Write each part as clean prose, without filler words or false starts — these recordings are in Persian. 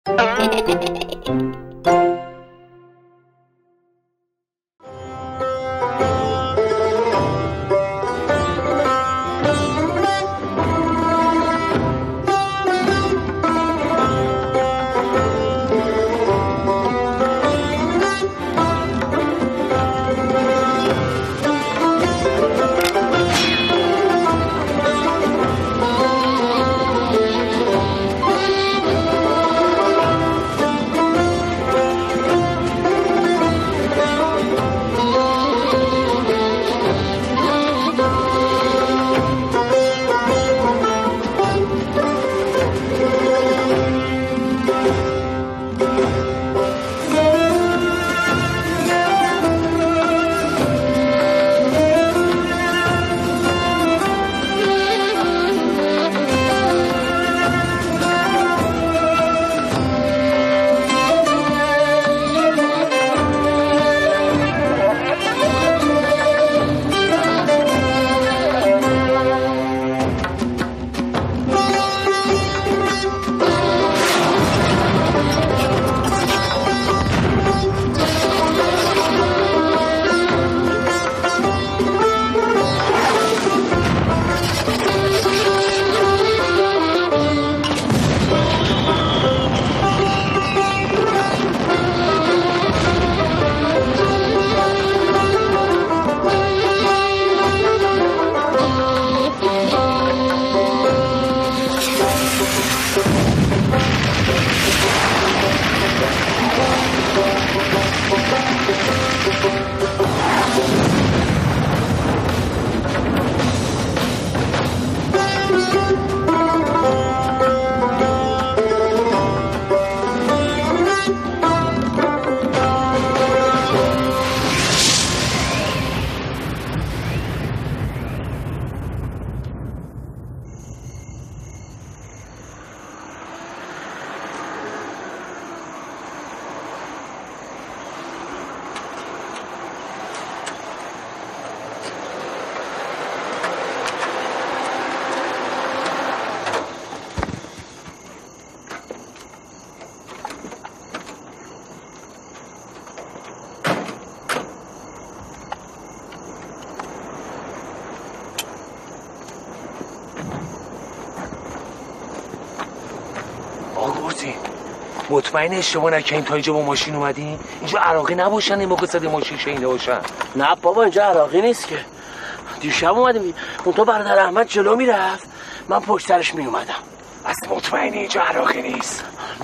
مطمئنه شما نکنین تا اینجا با ماشین اومدین؟ اینجا عراقی نباشن این موقع صدای ماشین شنیده باشن. نه بابا اینجا عراقی نیست که. دیشب اومدیم اون تو برادر احمد جلو میرفت من پشت سرش میومدم. اصلا مطمئنه اینجا عراقی نیست؟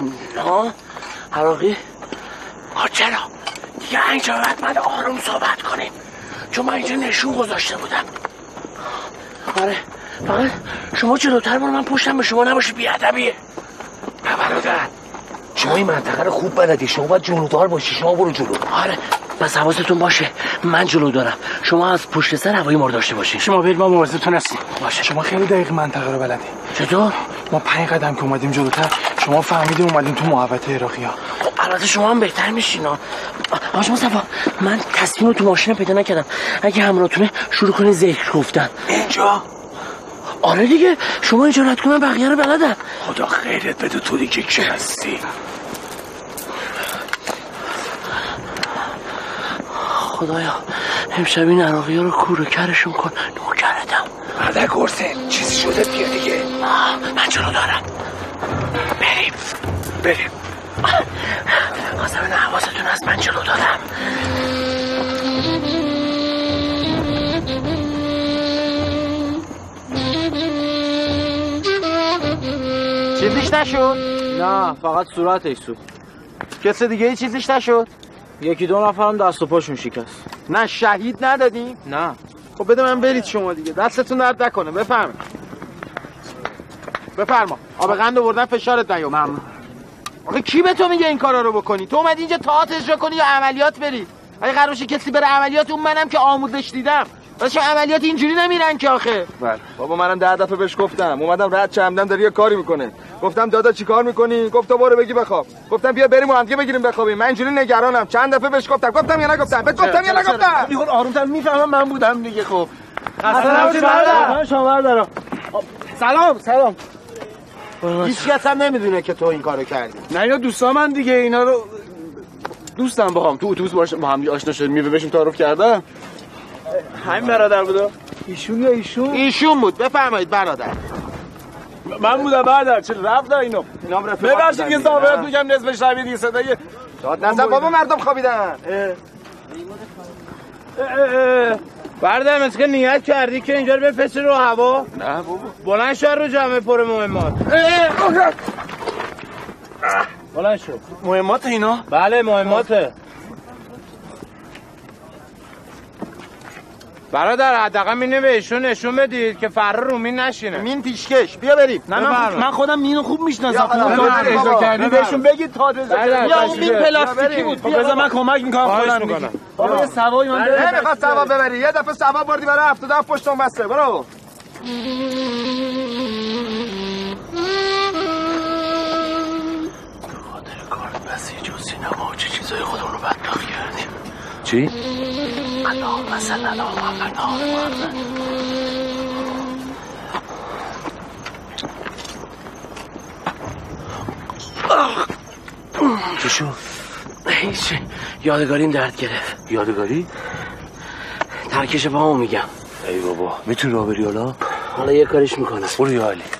نه عراقی؟ چرا؟ دیگه اینجا باید آروم صحبت کنیم چون من اینجا نشون گذاشته بودم. آره فقط شما جلوتر برو من پشتم به شما نباشی بیادبیه. نه برادر شما این منطقه رو خوب بلدی شما باید جلودار باشی شما برو جلو. آره بس حواستون باشه من جلو دارم شما از پشت سر هوایی ما رو داشته باشین. شما برید ما مواظبتون هستیم. باشه شما خیلی دقیق منطقه رو بلدی. چطور؟ ما 5 قدم که اومدیم جلوتر شما فهمیدیم اومدیم تو محوطه عراقی‌ها. خب البته شما هم بهتر میشین. آقا مصطفی من تصمیم رو تو ماشین پیدا نکردم اگه همراهتونه شروع کنین ذکر گفتن. اینجا؟ آره دیگه شما اینجا رد کنن بقیه رو بلدن. خدا خیرت بده تو دیگه که هستی. خدایا امشب این عراقی ها رو کوره کرشون کن نوکرتم. برده گرسه چیزی شده بیا دیگه. من جلو دارم بریم قاسم حواستون هست من جلو دارم. چیزیش نشد؟ نه فقط صورتش سود. کسی دیگه چیزیش نشد؟ 1-2 نفرم دست و پاشون شکست. نه شهید ندادیم؟ نه. خب بده من برید شما دیگه دستتون درد نکنه. بفرما آب قند آوردن فشارت نیومد. آخه کی به تو میگه این کارا رو بکنی؟ تو اومدی اینجا تئاتر اجرا کنی یا عملیات بری؟ اگه قرار باشه کسی بره عملیات اون منم که آموزش دیدم. واسه عملیات اینجوری نمیرن که آخه. بله بابا منم 10 دفعه بهش گفتم اومدم رد چمدم داره یه کاری میکنه. گفتم دادا چی کار میکنی؟ گفت تو برو بگی بخواب. گفتم بیا بریم و هم دیگه بگیریم بخوابیم. من اینجوری نگرانم. چند دفعه بهش گفتم یا نگفتم؟ گفتم یا نگفتم؟ میخواد آرومتر میفهمم من بودم دیگه. خب اصلا شما بردارم. سلام هیچ کس هم نمیدونه که تو این کارو کردی. نه یا دوستا من دیگه اینا رو دوستم با هم تو اتوبوس با هم آشنا شدیم میوه بهشون تعارف کردم. همین برادر بوده. ایشون یا ایشون بود. بفرمایید برادر. من بودم برادر. چه رفت اینو ببخشید که صاحبت میگم نصف شب دیگه صدای داد نزن بابا مردم خوابیدن. برادر مثل که نیت کردی که اینجا رو بفرستی رو هوا. نه بابا بلند شو رو جمع پر مهمات. بلند شو. مهمات اینا؟ بله مهماته. برادر حداقل مینو بهشون نشون بدید که فرار رو مین نشینه. مین پیشکش. بیا بریم. نه من خودم مینو خوب میشناسم. اجرا کردی بهشون بگید تا یا اون مین پلاستیکی بود. بذار من کمک میکنم خودم میگم. بابا یه سوایی من نمیخواد سوا ببری. یه دفعه سوا بردی برای 77 پشتم بسته. برو. بس یه جز سینما چه چیزای خودمون رو بدبخت کردیم. چی؟ اللهم صل علی محمد آل محمد. چی شد؟ هیچ یادگاریم درد گرفت. یادگاری؟ ترکش پامو میگم. ای بابا میتونی راه بری حالا؟ حالا یه کارش میکنم. برو یا علی.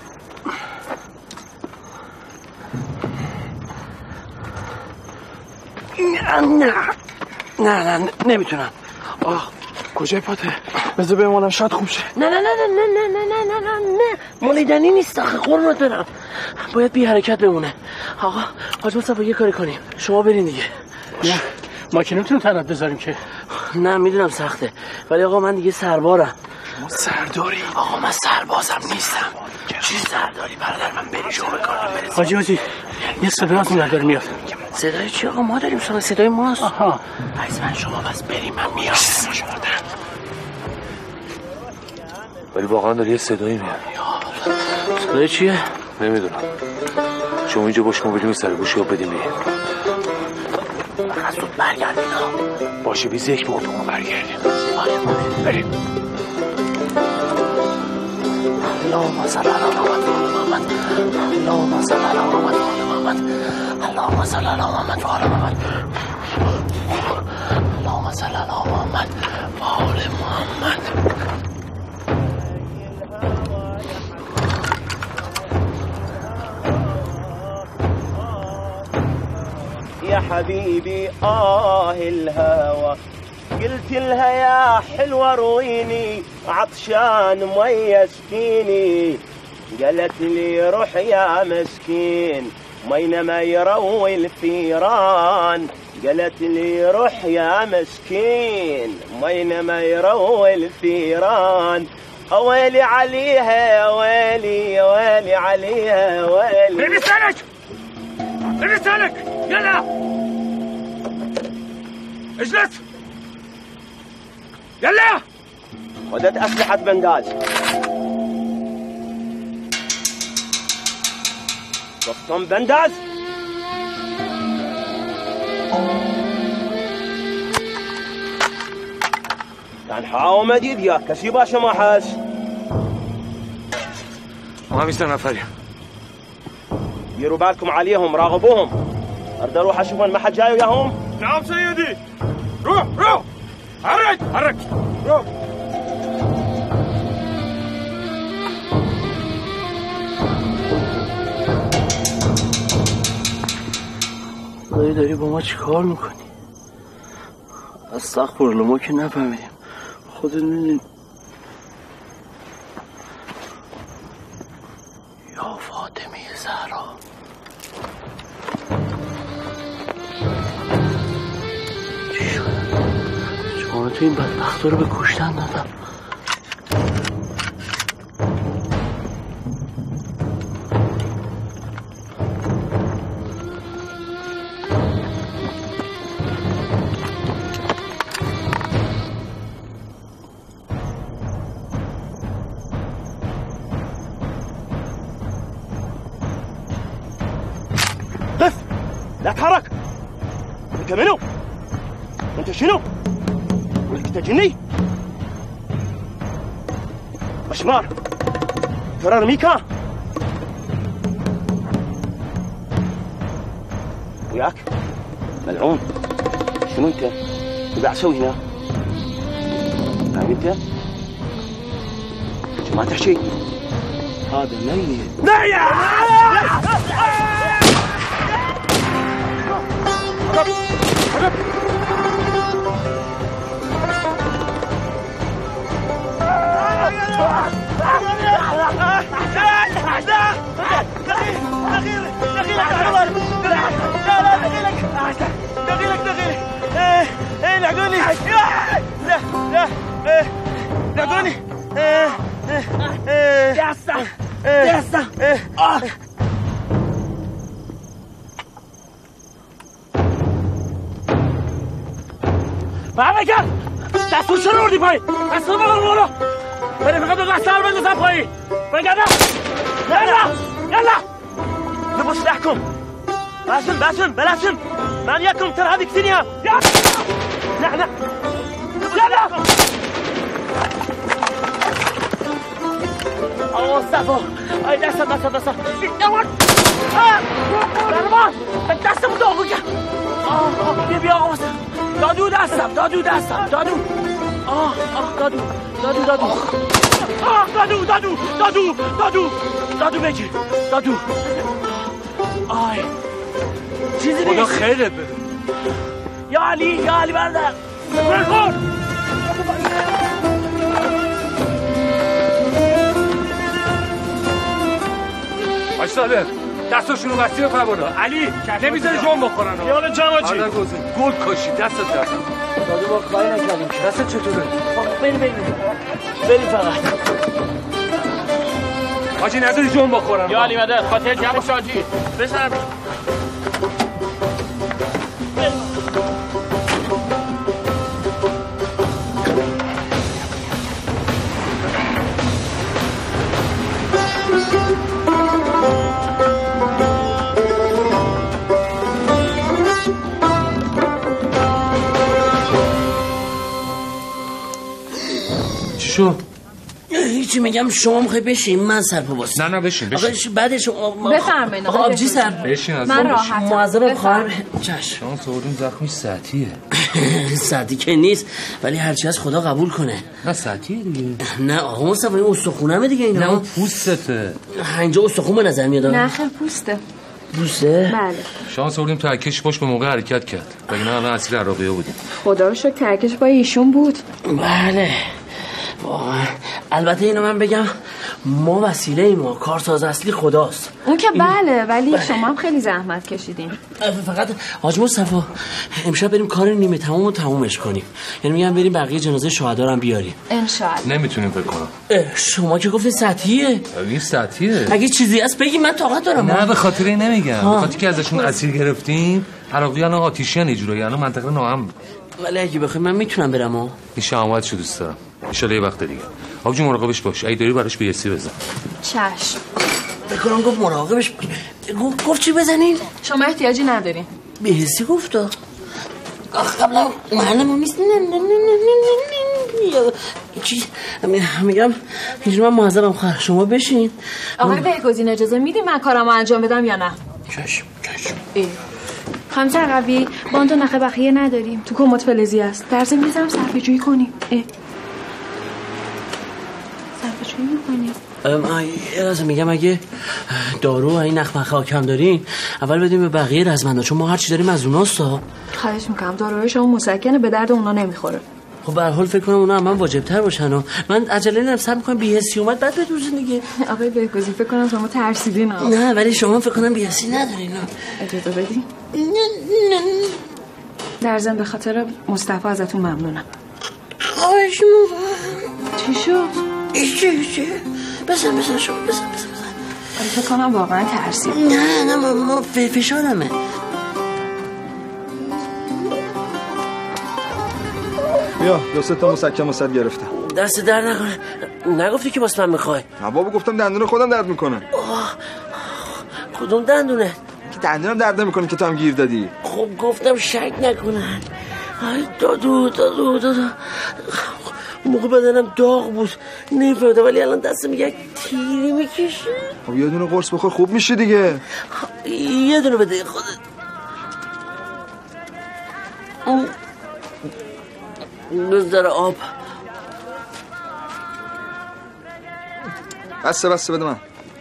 نه نمیتونم. کجای پاته؟ بذار بمونم شاید خوب شه. نه مالیدنی نیست آخه قربونت برم. باید بی حرکت بمونه. آقا حاج مصطفی یه کاری کنیم. شما برین دیگه. نه ما که نمیتونیم تنت بذاریم که. نه میدونم سخته ولی آقا من دیگه سربارم. شما سرداری؟ آقا من سربازم نیستم. چی سرداری برادر من بری شما بکنم. حاجی یه صدا از اون داره میاد. صدای چی آقا؟ ما داریم صدای ماست. آها من شما بس بریم من میام. ولی واقعا داره یه صدایی میاد. صدای چیه؟ نمیدونم. شما اینجا باش ما بدیم سر گوشی ها بدیم بیه. از زود برگردیم. باشه بیز یک به اتوبان برگردیم. بریم. اللهم صل علی محمد. اللهم صل علی محمد. اللهم صل علی محمد و آل محمد. اللهم صل علی محمد و آل محمد. يا حبيبي الهوى قلت لها يا حلوة رويني عطشان مية سقيني قالت لي روح يا مسكين مينما يروي الفيران قالت لي روح يا مسكين مينما يروي الفيران ويلي عليها ويلي ويلي عليها ويلي لسانك يلا اجلس يلا خذت أسلحة بنداز شفتم بنداز تنحاو مديد يا كسي باشا ما حاس ما هم يستنى فريق ديروا بالكم عليهم راقبوهم اريد اروح اشوف ما حد جاي وياهم. نعم سيدي روح حرك روح. داری با ما چی کار میکنی؟ استغفرالله ما که نفهمیدیم. خودت میدونی. یا فاطمه زهرا چی شد؟ شما تو این بدبختا رو به کشتن دادم. قف لا تحرك. انت منو؟ انت شنو؟ انت جني؟ مشمار فرار ميكا وياك ملعون. شنو انت؟ ايش قاعد تسوي هنا؟ فاهم انت؟ شو ما تحكي؟ هذا ميت. برگرد دستور چرا اردی پایین دستور بگار بالا بره فقط دو دستور بندازم پایین برگردم يلا نبص لحكم باسم بلاسم من ياكم ترى هذه كسينيا يلا مصطفى اي دست يلا برماش دستم داغو کرد بیا آقا مصطفى دادو دستم دادو دادو بگیر دادو آی چیزی نیست خدا خیرت بده یا علی بردر برخور باش صادق دستاشونو بستی بپر بالا علی نمیذاری جون بخورن خیال جماجی گل کاشی دستت دردم دادو با کاری نکردیم دستت چطوره؟ بریم فقط حاجی نذاری جون بخورن یا علی مدد خاطر جمع شاجی بسرم شو؟ هیچی میگم شما میخوای بشین من سرپا باشم نه بشین بعدش بفرمایید آقا آبجی سر بشین از من راحتم معذبم خواهر چشم شما سوالون زخمی ساعتیه ساعتی که نیست ولی هرچی از خدا قبول کنه نه ساعتیه دیگه نه آقا مصطفی این استخونمه دیگه اینا نه اون پوستته اینجا استخون به نظر میاد نه خیلی پوسته بله شانس آوردیم ترکش باش به موقع حرکت کرد وگرنه الان اسیر عراقیه بودیم خدا رو شکر ترکش با ایشون بود بله البته اینو من بگم ما وسیله ما کارساز اصلی خداست اون که بله ولی شما هم خیلی زحمت کشیدین فقط حاج مصطفی امشب بریم کار نیمه تمام رو تمومش کنیم یعنی میگم بریم بقیه جنازه شهدا رو هم بیاریم انشالله نمیتونیم فکر کنم شما که گفتید سطحیه این سطحیه اگه چیزی هست بگی من طاقت دارم نه به خاطر این نمیگم به خاطر که ازشون اسیر گرفتیم عراقیان آتیشیان اجرایی یعنی منطقه ناامن ولی اگه بخوای من میتونم برم ها این شهامت شو دوست دارم ان شاء الله یه وقت دیگه آبجی مراقبش باش اگه داری براش بی‌اسی بزن چشم بکنم گفت مراقبش گفت چی بزنین شما احتیاجی ندارین بی‌اسی گفت قبلا معلمو نیست چی میگم اینجور من معذبم خواهر شما بشین آقای بهگزین اجازه میدی من کارمو انجام بدم یا نه چشم خمسر قوی باند و نخه بخیه نداریم تو کمد فلزی است در ضمن میذارم صرفه جویی کنیم صرفه جویی میکنیم میگم اگه دارو و این نخ مخه کم دارین اول بدیم به بقیه رزمندا چون ما هر چی داریم از اوناست خواهش میکنم داروهای شما مسکنه به درد اونا نمیخوره خب به هر حال فکر کنم اونا هم واجب تر باشن و من عجله ندارم صبر میکنم بی‌حسی اومد بعد بدوزین دیگه آقای بهگزین فکر کنم شما ترسیدین نه ولی شما فکر کنم بی‌حسی ندارین اجازه بدین در ضمن به خاطر مصطفی ازتون ممنونم خواهش چی شد؟ ایچه بزن شما بزن فکر کنم واقعا ترسید نه ما فشارمه بیا 2 تا مسکن واسط گرفتم دست در نکنه نگفتی که واسه من میخوای نه بابا گفتم دندون خودم درد میکنه کدوم دندونه که دندونم درد نمیکنه که تو هم گیر دادی خب گفتم شک نکنن ای دادو موقع بدنم داغ بود نمیفهمدم ولی الان دستم یک تیری میکشه خب یه دونه قرص بخور خوب میشه دیگه یه دونه بده خودت نظر آب. بسته بده من.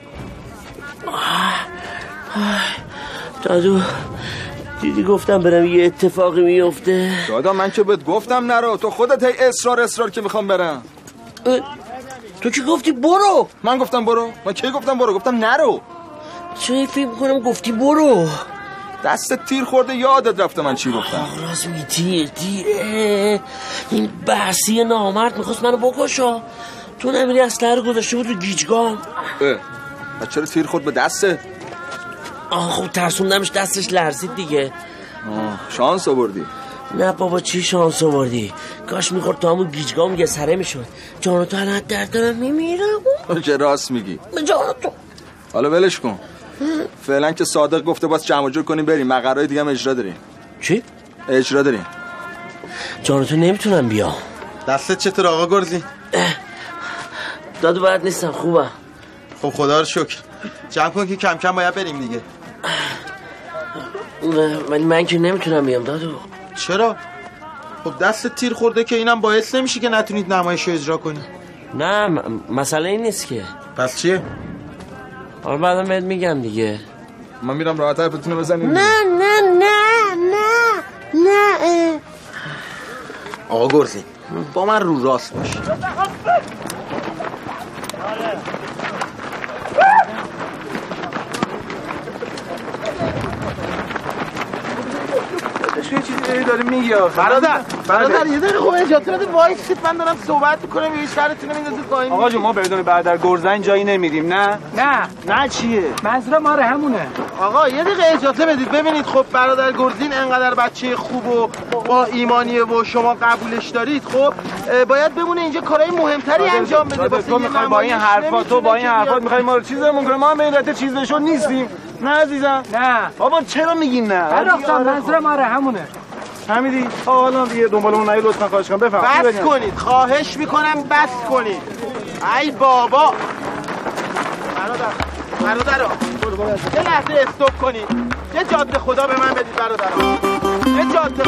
دادو دیدی گفتم برم یه اتفاقی میفته. دادا من که بهت گفتم نرو، تو خودت هی اصرار که میخوام برم. تو که گفتی برو. من گفتم برو؟ من کی گفتم برو؟ گفتم نرو. چه فکر کنم گفتی برو. دست تیر خورده یادت رفته من چی گفتم. راست میگی تیره. این بحثی نامرد میخواست منو بکشه. تو نمیری اسلحه رو گذاشته بود رو گیجگام. چرا تیر خورد به دسته؟ خب ترسوندمش دستش لرزید دیگه. شانس آوردی. نه بابا چی شانس آوردی؟ کاش میخورد تو همون گیجگام یه سره میشد. جانو تو الان درد دارم میمیرم. چه راست میگی؟ جانو تو حالا ولش کن. فعلا که صادق گفته باز جمع جور کنیم بریم، مقرای دیگه هم اجرا داریم. چی؟ اجرا داریم. جانو تو نمیتونم بیام. دستت چطور آقا گرزی؟ دادو باید نیستم خوبه. خب خدا رو شکر. جمع کن که کم کم باید بریم دیگه. من که نمیتونم بیام دادو. چرا؟ خب دست تیر خورده که اینم باعث نمیشه که نتونید نمایش رو اجرا کنی. نه مسئله این نیست که. پس چیه؟ آره بعدم بهت میگم دیگه. من میرم راحت حرفتونو بزنیم. نه آقا گرزی با من رو راست باش. چه چیزی داری میگی برادر یه دقیقه خب اجازه بده وایسید، من دارم صحبت میکنم یه شرطتون میندازید پایین. آقا جون ما بدون برادر گرزن جایی نمیدیم. نه چیه؟ منظور ما همونه. آقا یه دقیقه اجازه بدید ببینید. خب برادر گرزین انقدر بچه خوب و با ایمانیه و شما قبولش دارید، خب باید بمونه اینجا کارهای مهمتری انجام بده. تو میخوای با این حرفات میخوای ما رو چیزمون کنه؟ ما به علت چیز بشو نیستیم. نه عزیزم. نه بابا چرا میگین نه؟ منظور ما همونه. فهمیدی؟ حالا دیگه دنبالمون نیا لطفا، خواهش کنم بفهم. بس کنید، خواهش میکنم بس کنید. ای بابا برادر یه لحظه استوب کنید. یه جاده خدا به من بدید برادران. یه جاده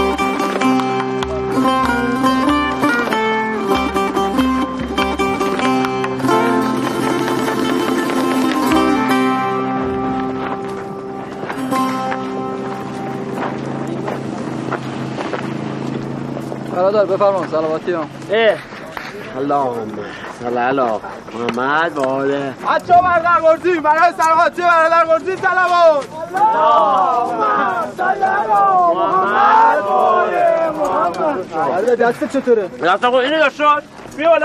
برادر بفرما. سلامتی هم. اللهم صل علی محمد و آله. بچه ها برادر گرزی برای سلامتی برادر گرزی سلامات. اللهم صل علی محمد و آله محمد. دست چطوره؟ رفتم کن اینو داشت شد. بیا بالا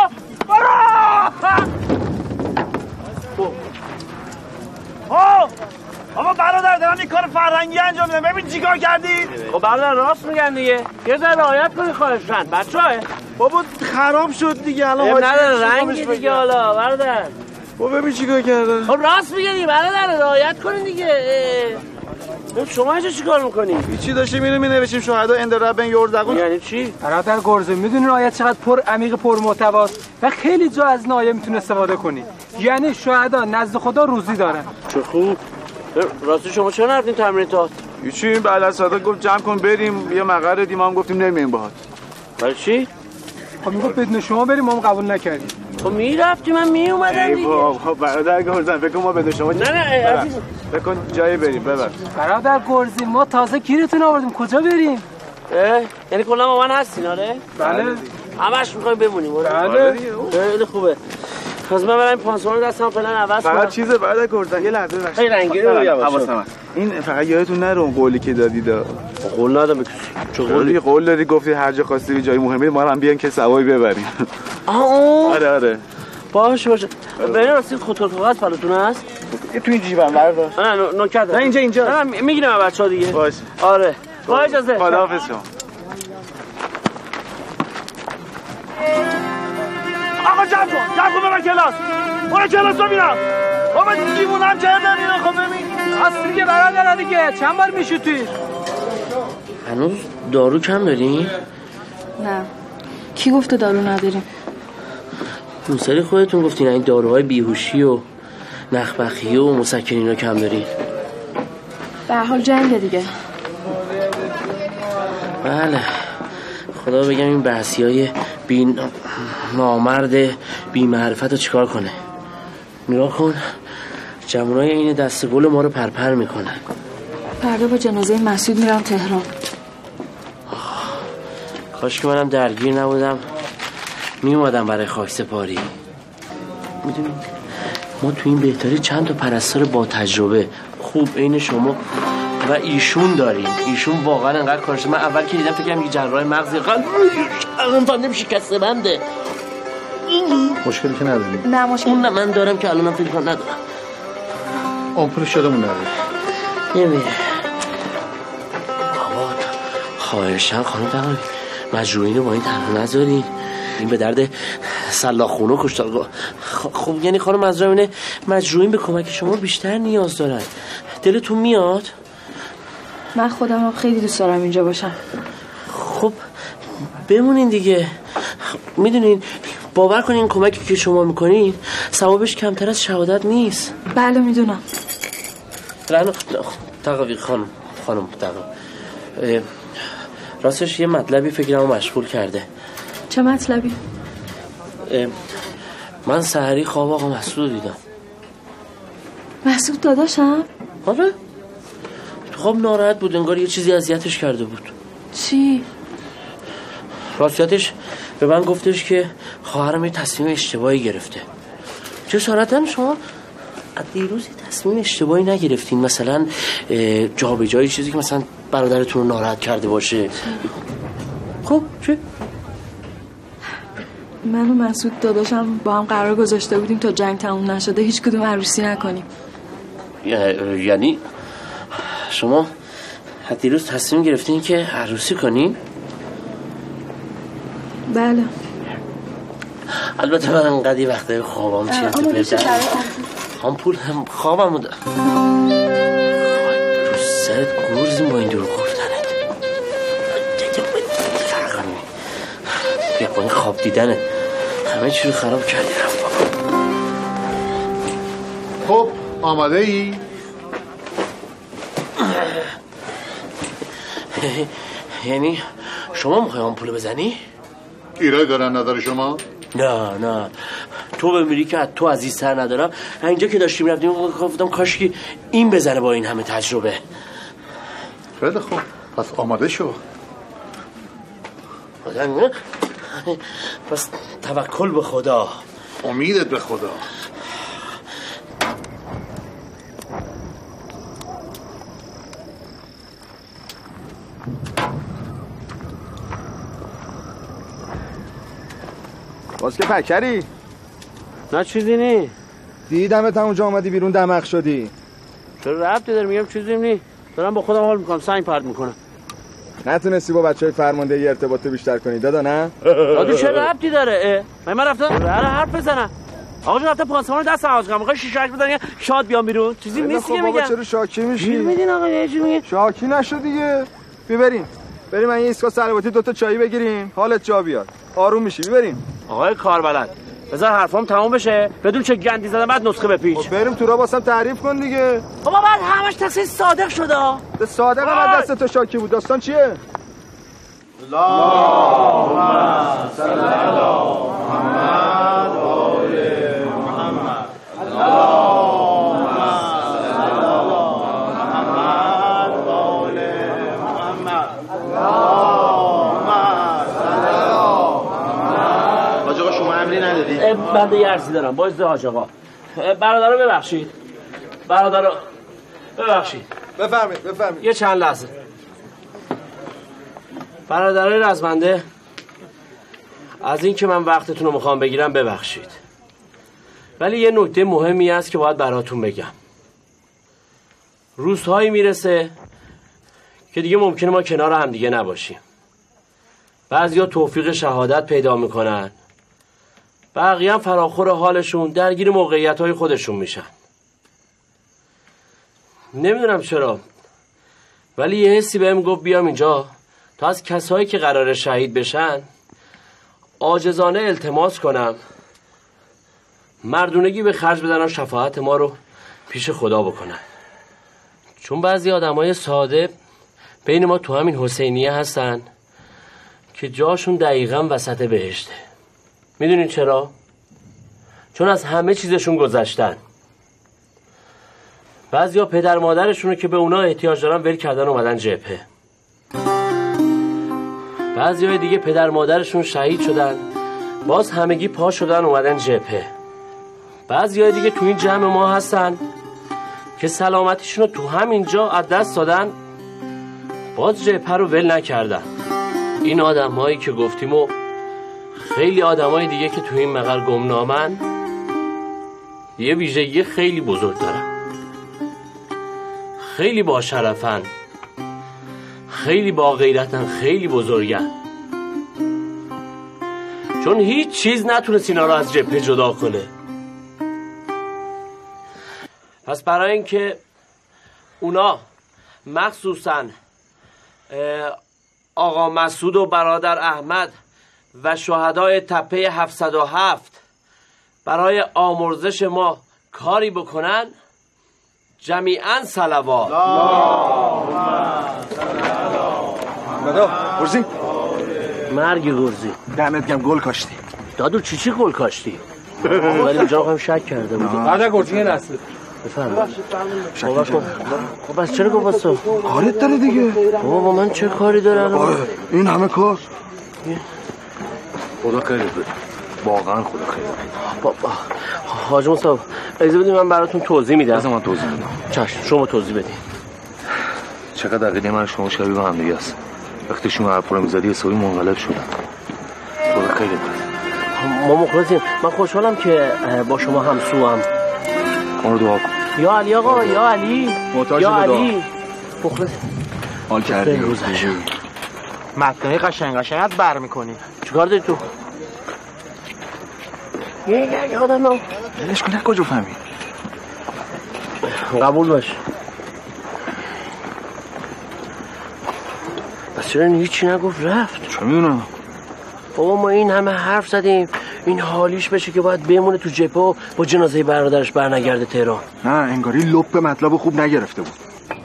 برو. آقا برادر دارم این کار فرهنگی انجام میدم. ببین چیکار کردی؟ خب برادر راست میگن دیگه. یه ذره رعایت کنی خواهشاً. بچه‌ها بابا خراب شد دیگه الان. نداره رنگ دیگه حالا برادر. بابا ببین چیکار کرده. خب راست میگه دیگه برادر رعایت کنین دیگه. شما اینجا چیکار میکنی؟ چی داشتیم اینو مینوشیم شهدا اند ربن یردقون. یعنی چی؟ برادر گرزه میدونی آیه چقدر پر عمیق پر محتواست و خیلی جا از این آیه میتونه استفاده کنی. یعنی شهدا نزد خدا روزی دارن. چه خوب. راستی شما چرا نرفتین تمرینات؟ چی بعد از صادق گفت جمع کن بریم یه مقر دیدیم، ما هم گفتیم نمیریم باهات. برای چی؟ خب میگفت بدون شما بریم، ما هم قبول نکردیم. خب میرفتی من میومدم دیگه. خب برادر گرزن فکر کن ما بدون شما نه عزیز فکر کن جایی بریم. ببر برادر گرزی ما تازه گیرتون آوردیم، کجا بریم؟ یعنی کلا با من هستین؟ آره بله همش میخوایم بمونیم. بله خیلی خوبه. خواست من برم پانسمان دستم فعلا عوض کنم. فقط چیزه بعد گرزن یه لحظه ببخشید خیلی رنگی رو حواسم این فقط یادتون نره اون قولی که دادید. قول ندادم بکسی. چه قولی؟ قول دادی گفتی هر جا خواستی به جای مهمی ما هم بیان که سوایی ببریم. آره باشه برای راستی خودکار کاغذ پلاتون هست؟ تو این جیبم برداشت. نه نوکر نه اینجا میگیرم بچه‌ها دیگه. باشه آره با اجازه. خداحافظ شما. آقا جمع کن برو کلاس رو میرم. بابا دیوونم کردم اینو. خب ببین اصل دیگه برادر دیگه چند بار میشوتی؟ هنوز دارو کم دارین؟ نه کی گفته دارو نداریم؟ اون سری خودتون گفتین این داروهای بیهوشی و نخبخی و مسکنین رو کم دارین. به هر حال جنگ دیگه. بله خدا بگم این بحثی های نامرد بی معرفت رو چیکار کنه. نگاه کن جوانای این دست گل ما رو پرپر میکنن. فردا با جنازه مسعود میرم تهران. کاش که منم درگیر نبودم میومدم برای خاک سپاری. میدونی ما تو این بهتری چند تا پرستار با تجربه خوب عین شما و ایشون داریم. ایشون واقعا انقدر کارشه. من اول که دیدم فکر کردم یه جراح مغزی الان فهمیدم شکسته بنده. مشکلی که نداری؟ نه مشکل اون من دارم که الانم فکر کنم ندارم. آمپول شدمون نداری؟ نمیره بابا. خواهشم خانم تقوی مجروحین رو با این تنها نذارین. این به درد سلاخونه و کشتارگاه. خب یعنی خانم مزرعینه مجروحین به کمک شما بیشتر نیاز دارن. دلتون میاد؟ من خودم خیلی دوست دارم اینجا باشم. خب بمونین دیگه. میدونین باور کنین این کمکی که شما میکنین ثوابش کمتر از شهادت نیست. بله میدونم. رهنا تقوی خانم تقوی راستش یه مطلبی فکرمو مشغول کرده. چه مطلبی؟ من سحری خواب آقا مسعود دیدم. مسعود داداشم؟ آره خواب ناراحت بود انگار یه چیزی اذیتش کرده بود. چی؟ راستیتش به من گفتش که خواهرم یه تصمیم اشتباهی گرفته. جسارتاً شما از دیروز یه تصمیم اشتباهی نگرفتین؟ مثلا جا به جایی چیزی که مثلا برادرتون رو ناراحت کرده باشه. خب چه؟ من و مسعود داداشم با هم قرار گذاشته بودیم تا جنگ تموم نشده هیچ کدوم عروسی نکنیم. یعنی شما از دیروز تصمیم گرفتین که عروسی کنین؟ بله. البته من انقدر یه وقته خوابم چیه تو بردم آمپول هم خوابم بوده. رو سرت گرزیم با این دور گفتنت. بیا با این خواب دیدنت همه چی رو خراب کردی. خب آماده ای؟ یعنی شما میخوای آمپول بزنی؟ ایراد دارن نظر شما؟ نه تو بمیری که از تو عزیزتر ندارم. اینجا که داشتیم رفتیم گفتم کاش که این بزنه با این همه تجربه. خیلی خوب پس آماده شو. پس توکل به خدا. امیدت به خدا. باز که پکری؟ نه چیزی نی. دیدمت اونجا آمدی بیرون دمق شدی. چرا ربطی داره؟ میگم چیزی نی. دارم با خودم حال میکنم سنگ پرت میکنم. نتونستی با بچهای فرماندهی ارتباط بیشتر کنی دادا نه؟ دادو چه ربطی داره؟ من رفتم حرف بزنم. آقا جون رفتم پانسمان دست آغاز کنم. میخوای شیشک بزنی شاد بیام بیرون. چیزی نیست که میگم. چرا شاکی میشی؟ گیر میدین آقا یه چیزی میگه. شاکی نشو دیگه. بریم من یه ایسکا سلواتی 2 تا چایی بگیریم حالت جا بیاد. آروم میشی بریم. آقای کاربلد بذار حرفام تموم بشه بدون چه گندی زدم بعد نسخه بپیچ. بریم تو را واسم تعریف کن دیگه. بابا بعد همش تقصیر صادق شده. به صادق هم دست تو شاکی بود. داستان چیه؟ اللهم صل علی محمد و آل محمد. اللهم صل علی محمد و آل محمد. اللهم صل علی محمد. حاج آقا شما امری ندادی؟ بنده یه عرضی دارم باز حاج آقا. برادرو ببخشید. برادرو ببخشید. بفرمایید. یه چند لحظه. برادرای رزمنده از این که من وقتتون رو میخوام بگیرم ببخشید. ولی یه نکته مهمی هست که باید براتون بگم. روزهایی میرسه که دیگه ممکنه ما کنار هم دیگه نباشیم. بعضیا توفیق شهادت پیدا میکنن. بقیه هم فراخور حالشون درگیر موقعیت‌های خودشون میشن. نمیدونم چرا ولی یه حسی بهم گفت بیام اینجا تا از کسایی که قراره شهید بشن عاجزانه التماس کنم مردونگی به خرج بدن و شفاعت ما رو پیش خدا بکنن. چون بعضی آدمای ساده بین ما تو همین حسینیه هستن که جاشون دقیقاً وسط بهشته. میدونین چرا؟ چون از همه چیزشون گذشتن. بعضیا پدر مادرشونو که به اونا احتیاج دارن ول کردن اومدن جبهه. بعضیای دیگه پدر مادرشون شهید شدن، باز همگی پا شدن اومدن جبهه. بعضیای دیگه تو این جمع ما هستن که سلامتیشونو تو همینجا از دست دادن، باز جبهه رو ول نکردن. این آدم‌هایی که گفتیم و خیلی آدمای دیگه که تو این مقر گمنامن یه ویژگی خیلی بزرگ دارن. خیلی با شرفن، خیلی با غیرتن، خیلی بزرگن. چون هیچ چیز نتونست اینا رو از جبهه جدا کنه. پس برای اینکه اونا مخصوصاً آقا مسعود و برادر احمد و شهدای تپه 707 برای آمرزش ما کاری بکنن، جمیعاً صلوات. مدا گرزی مرگ گرزی دمت گم گل کاشتی. دادو چی گل کاشتی؟ ولی اینجا هم شک کرده بودی. بعد گرزی نسل بفرمایید. خب بس چرا گفت تو؟ کارت داره دیگه. بابا با من چه کاری داره؟ این همه کار. خدا خیرت بده. واقعا خدا خیرت بده. بابا حاج مصطفی اجازه بدید من براتون توضیح میدم. از من توضیح بدم. چشم شما توضیح بدید. چقدر عقیده من شما شبیه با هم دیگه است. وقتی شما حرفا رو میزدی حسابی منقلب شدم. خدا خیرت بده. ما مخلصیم. من خوشحالم که با شما همسوام. ما رو دعا کن. یا علی آقا، یا علی، یا علی. مخلص. حال کردی. متنای قشنگت بر میکنی. چیکار داری تو؟ یه آدم رو دلش کنه کجا فهمی؟ قبول باش. بس چرا هیچی نگفت رفت؟ چه میدونم؟ بابا ما این همه حرف زدیم این حالیش بشه که باید بمونه تو جبهه و با جنازه برادرش برنگرده تهران. نه انگاری لپ مطلب خوب نگرفته بود.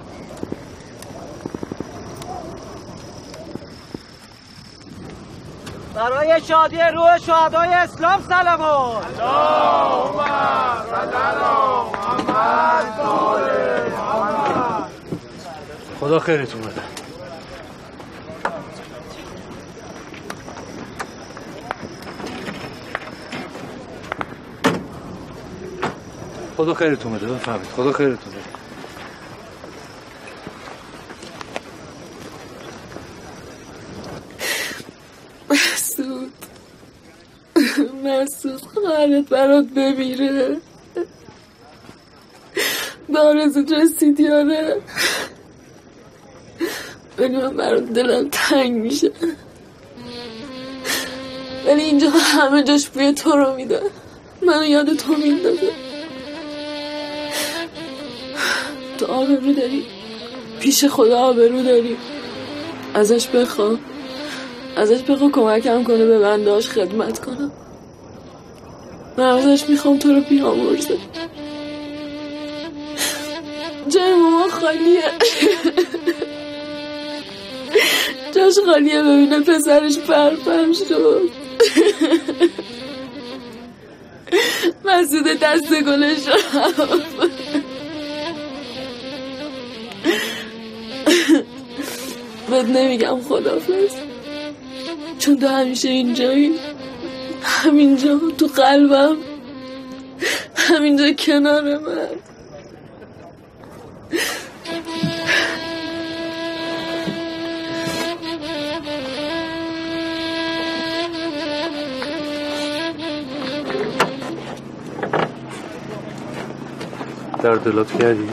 برای شادی روح شهدای اسلام صلوات. اللهم صل علی محمد. خدا خیرتون بده. خدا خیرتون بده. بفهمید. خدا خیرتون بده. مسعود خواهرت برات بمیره. به آرزوت رسیدی آره. ولی من برات دلم تنگ میشه. ولی اینجا همه جاش بوی تو رو میده. منو یاد تو میندازه. تو آبرو داری، پیش خدا آبرو داری. ازش بخوا کمکم کنه به بندهاش خدمت کنم. من ازش میخوام تو رو بیامرزه. جای ماما خالیه. جاش خالیه ببینه پسرش پرپر شد. مسعود دست گلش رو بهت نمیگم خدافظ، چون تو همیشه اینجایی، همینجا تو قلبم، همینجا کنار من. در دلات کردی؟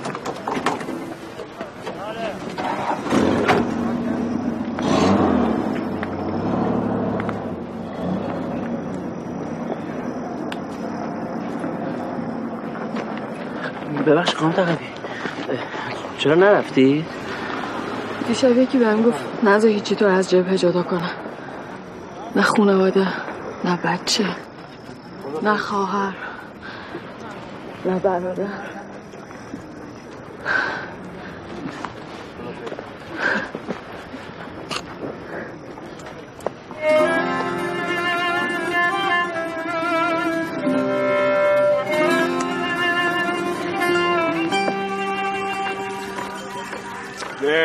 ببخش خانم تقوی، چرا نرفتی؟ دیشب یکی بهم گفت نذار هیچی تو از جبهه جدا کنم. نه خانواده، نه بچه، نه خواهر، نه برادر.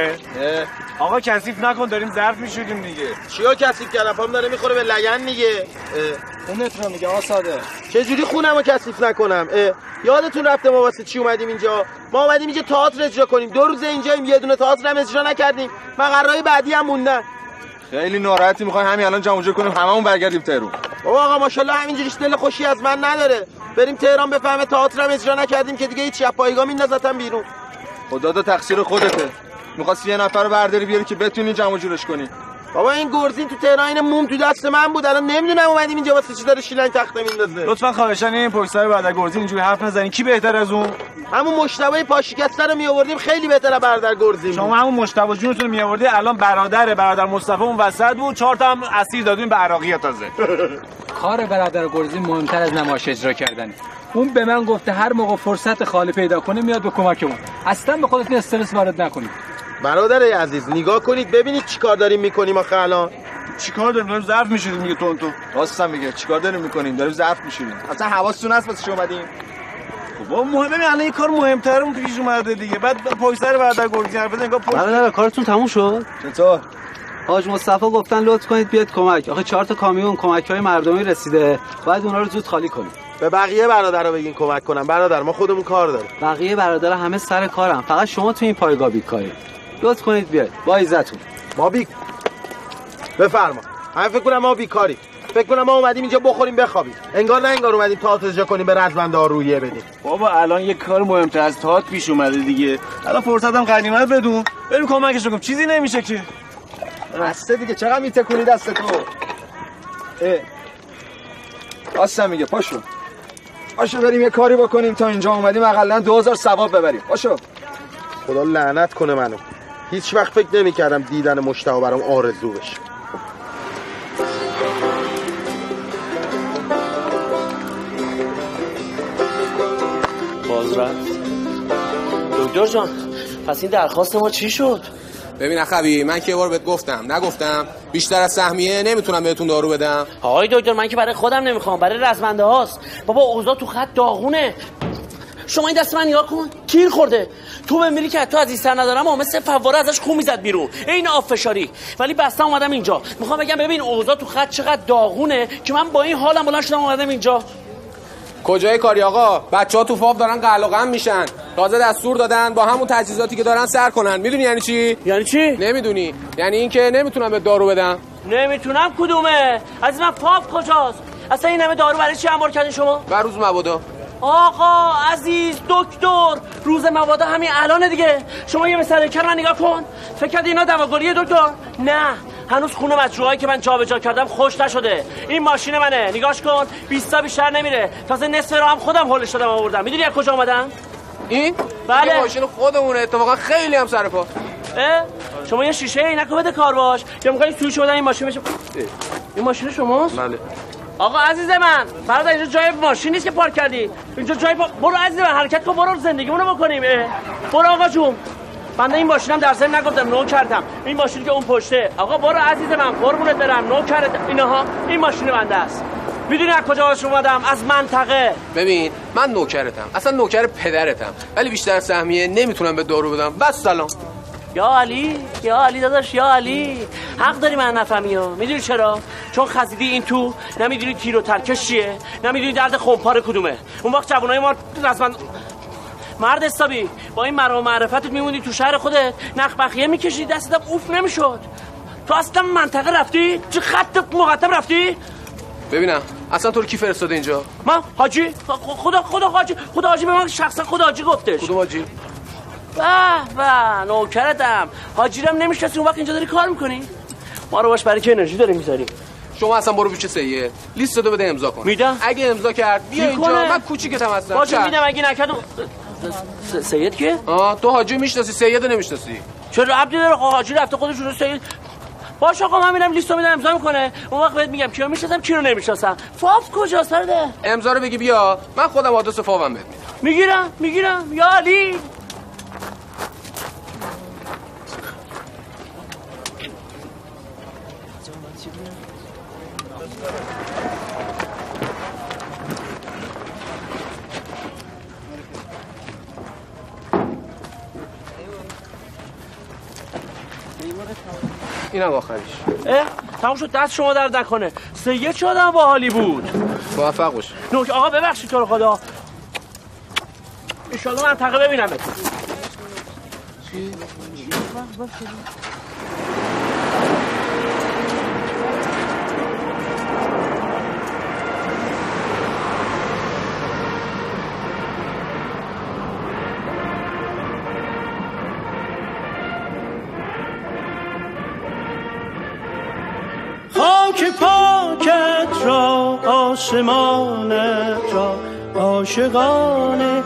دیگه. آقا کثیف نکن، داریم ظرف میشوریم دیگه. چیو کثیف کردم؟ پام داره میخوره به لگن دیگه. اونت رو میگه آساده. چه جوری خونمو کثیف نکنم؟ یادتون رفته ما واسه چی اومدیم اینجا؟ ما اومدیم اینجا تئاتر اجرا کنیم. 2 روز اینجاییم، یه دونه تئاتر هم اجرا نکردیم. مقررهای بعدی هم موندن. خیلی ناراحتی، میخوایم همین الان جمع جور کنیم هممون برگردیم تهران. بابا آقا ماشاءالله همینجوریش دل خوشی از من نداره. بریم تهران بفهمه تئاتر هم اجرا نکردیم که دیگه هیچ پایگاه میندازتم بیرون. خدا تو تقصیر خودته. می‌خواستی یه نفر رو برداری بیاری که بتونی جمع جورش کنی. بابا این گرزین تو تهران این موم تو دست من بود. الان نمیدونم اومدیم اینجا واسه چی داره شیلنگ تخته میندازه. لطفاً خواهشاً این پشت سر برادر گرزین اینجوری حرف نزنین. کی بهتر از اون؟ همون مشتبه پاشیکسته رو میآوردیم، خیلی بهتره برادر گرزین. شما همون مشتبه جونتون رو میآوردی، الان برادر مصطفی اون وسط بود، 4 تا هم اسیر دادین به عراقی تازه. کار برادر گرزین مهمتر از نمایش اجرا کردنه. اون به من گفته هر موقع فرصت خالی پیدا کنه میاد به کمکمون. اصلا به خودتون استرس وارد نکنید. برادر عزیز نگاه کنید ببینید چیکار داریم میکنیم آخه الان. چیکار داریم ظرف میشوریم میگه تو راستم میگه چیکار داریم میکنیم؟ داریم ظرف میشوریم. اصلا حواستون هست واسه چی اومدیم؟ خب مهمه الان یه کار مهمتر اون پیش اومده دیگه. بعد پشت سر برادر گرزین حرف بزنید. برادر کارتون تموم شد؟ چطور؟ حاج مصطفی گفتن لطف کنید بیاد کمک. آخه 4 تا کامیون کمک‌های مردمی رسیده. باید اونها رو زود خالی کنیم. به بقیه برادرها بگین کمک کنن. برادر ما خودمون کار داریم. بقیه برادرها همه سر کارن. فقط شما تو این پایگاه بیکاری. لطف کنید بیاید. با عزتون. ما بفرما. من فکر کنم ما بیکاری. فکر کنم ما اومدیم اینجا بخوریم بخوابیم. انگار نه انگار اومدیم تئاتر اجرا کنیم به رزمنده ها رویه بدیم. بابا الان یه کار مهمتر از تئاتر پیش اومده دیگه. الان فرصتم غنیمت بدون. بریم کمکش کنیم. چیزی نمیشه که. دسته دیگه چقدر میتکونی دست تو؟ راستم میگه پاشو بریم یه کاری بکنیم تا اینجا اومدیم حداقل 2000 ثواب ببریم. پاشو. خدا لعنت کنه منو. هیچ وقت فکر نمی‌کردم دیدن مشتاق برام آرزو بشه. باز رفت. دکتر جان پس این درخواست ما چی شد؟ ببین اخوی من که یه بار بهت نگفتم بیشتر از سهمیه نمیتونم بهتون دارو بدم. آقای دکتر من که برای خودم نمیخوام، برای رزمنده هاست. بابا اوضاع تو خط داغونه. شما این دست من نگاه کن، تیر خورده. تو بمیری که تو عزیزتر ندارم و مثل فواره ازش خون میزد بیرون، این آب فشاری. ولی بستم اومدم اینجا. میخوام بگم ببین اوضاع تو خط چقدر داغونه که من با این حالم بلند شدم اومدم اینجا. کجای کاری آقا؟ بچه‌ها تو فاف دارن قلق و غم میشن. تازه دستور دادن با همون تجهیزاتی که دارن سر کنن. میدونی یعنی چی؟ یعنی چی؟ نمیدونی. یعنی اینکه نمیتونم به دارو بدم. نمیتونم کدومه؟ از من فاف کجاست؟ اصلا این همه دارو برای چی انبار کردین شما؟ بر روز مبادا. آقا عزیز دکتر، روز مبادا همین الان دیگه. شما یه مسئله من نگاه کن. فکر کردی اینا دواگلیه دکتر؟ نه، هنوز خونه مجروحایی که من جابجا کردم خوش نشده. این ماشین منه، نگاش کن. 20 تا بیشتر نمیره. تازه نصف رو هم خودم هولش دادم آوردم. میدونی از کجا اومدم؟ این؟ بله. این ماشین خودمونه، اتفاقا خیلی هم سر پا. شما یه شیشه عینکو بده کار باش. یا می‌خوای سویچ بدن این ماشین بشه؟ این ماشین شماست؟ بله. آقا عزیز من، برادر اینجا جای ماشین نیست که پارک کردی. اینجا جای برو عزیز من، حرکت کن، برو زندگیمونو بکنیم. برو آقا جون. بنده این ماشینم در ضمن نگفتم، نو کردم. این ماشین که اون پشته. آقا برو عزیز من، قربونت برم، نو کردم. اینها این ماشین بنده است. میدونی از کجا باش اومدم؟ از منطقه. ببین من نوکرتم، اصلا نوکر پدرتم، ولی بیشتر سهمیه نمیتونم به دارو بدم. بس سلام. یا علی داداش، یا علی حق داری من نفهمی ها. میدونی چرا؟ چون خزیدی این تو، نمیدونی تیر و ترکش چیه، نمیدونی درد خمپاره کدومه. اون وقت جوانای ما رسما مرد حسابی با این مرا و معرفتت میموندی تو شهر خودت، نخ بخیه میکشیدی، دستت اوف نمیشد. تو اصلا منطقه رفتی؟ چه خط مقدم رفتی؟ ببینم اصلا تو رو کی فرستاده اینجا؟ من حاجی. خدا حاجی به من شخصا خدا حاجی گفتش. کدوم حاجی؟ به نوکرتم. حاجی رو نمیشناسی، اون وقت اینجا داری کار میکنی؟ ما رو باش برای که انرژی داری میذاری. شما اصلا برو پیش سیه، لیست رو بده امضا کن. میدم. اگه امضا کرد بیا اینجا، من کوچیکتم هستم. باشه میدم. اگه نکرد سید که؟ تو حاجی میشناسی، سید نمیشناسی. چرا عبدی داره حاجی رفته خودش رو سید. باشه آقا من میرم لیستو میدم امضا میکنه. اون وقت بهت میگم کیو میشناسم کیو نمیشناسم. فاف کجاست ده؟ امضا رو بگی بیا، من خودم آدرس فاوم بهت میگیرم. یا علی اینم آخریش. تمام شد، دست شما درد نکنه. 3-1 شدم با حالی بود. موفق باش. نوک آقا ببخشید تو رو خدا. ان شاء الله منطقه ببینمت. خاک پاکت را آسمانت را عاشقانه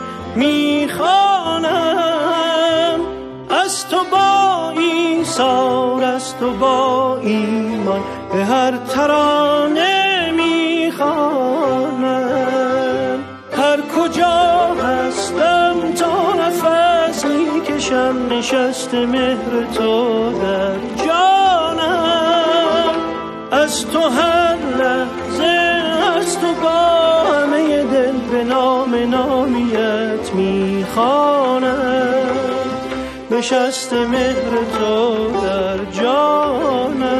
میخوانم، از تو با ایثار از تو با ایمان به هر ترانه میخوانم. هر کجا هستم تا نفس میکشم نشست مهر تو در جانم، از تو هر لحظه از تو با همه دل به نام نامیت میخوانم، نشست مهر تو در جانم.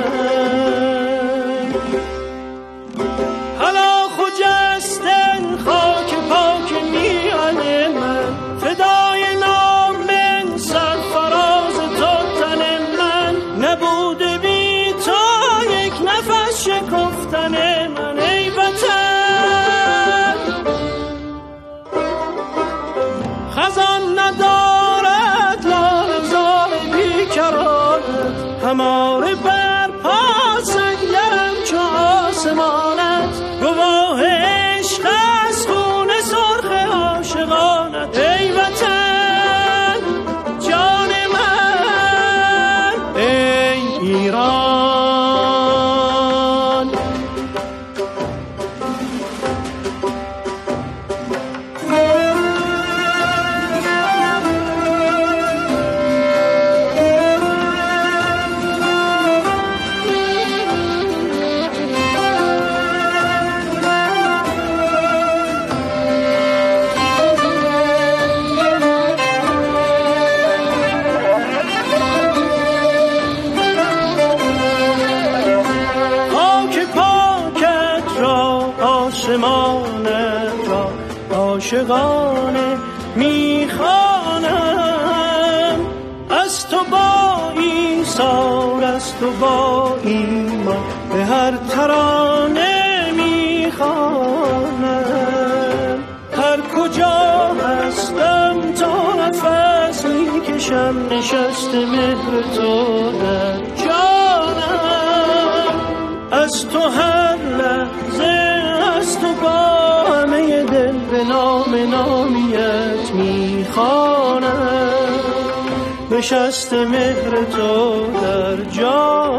حالا خجسته خاک پاک میان من، فدای نام من سرفراز تو تن من، نبوده بی تو یک نفس شکفتن من. ای وطن خزان ندارد لاله زار بیکرانت، هماره بر پا سنگرم چو آسمانت، گواه عشق از خون سرخ عاشقانت. ای وطن جان من، ای ایران. عاشقانه میخوانم، از تو با ایثار از تو با ایمان به هر ترانه میخوانم. هر کجا هستم تا نفس میکشم نشست مهر تو در جانم، از تو هر لحظه از تو با همه دل به نام نامیت میخوانم، نشست مهر تو در جانم.